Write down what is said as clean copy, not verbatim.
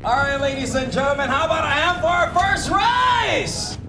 All right, ladies and gentlemen, how about a hand for our first race?